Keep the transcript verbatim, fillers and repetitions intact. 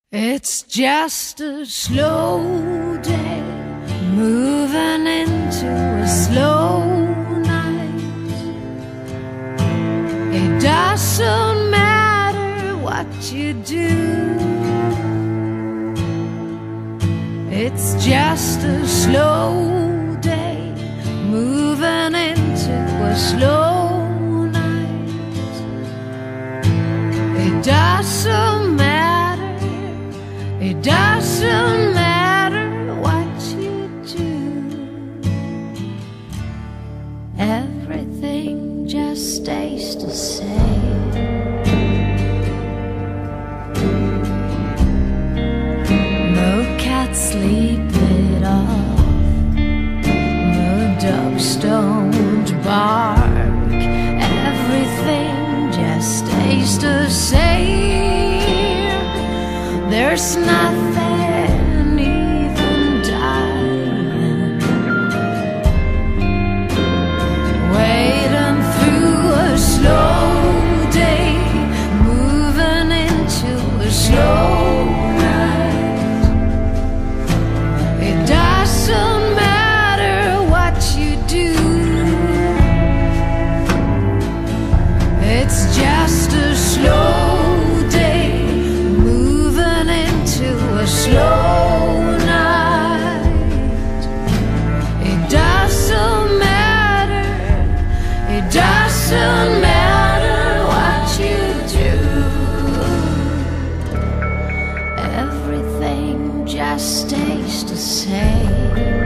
It's just a slow day, moving into a slow night. It doesn't matter what you do, it's just a slow day, moving into a slow night. It doesn't matter, it doesn't matter what you do, everything just stays the same. No cats sleep it off, no dogs don't bark, everything just stays the same. There's nothing even dying, waiting through a slow day, moving into a slow night. It doesn't matter what you do, it's just a slow slow night. It doesn't matter, it doesn't matter what you do, everything just stays the same.